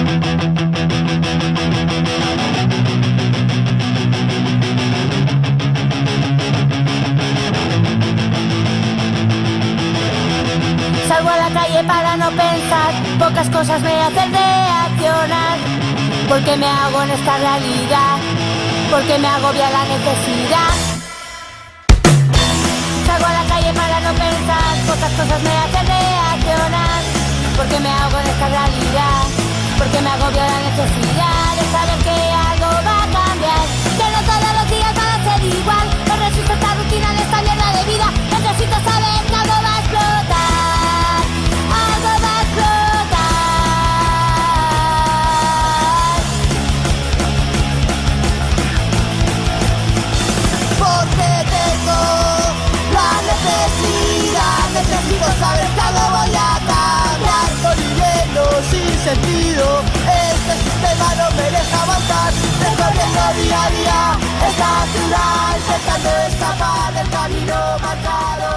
Salgo a la calle para no pensar, pocas cosas me hacen reaccionar. Porque me hago en esta realidad, porque me agobia la necesidad. Salgo a la calle para no pensar, pocas cosas me hacen reaccionar. Porque me hago en esta realidad, porque me agobia la necesidad de saber que algo va a cambiar, que no todos los días van a ser igual. No resisto esta rutina de esta mierda de vida, necesito saber que algo va a explotar, algo va a explotar. Porque tengo la necesidad, necesito saber que algo voy a cambiar. Estoy viviendo sin sentido, este sistema no me deja avanzar. Recorriendo día a día esta ciudad, intentando escapar del camino marcado.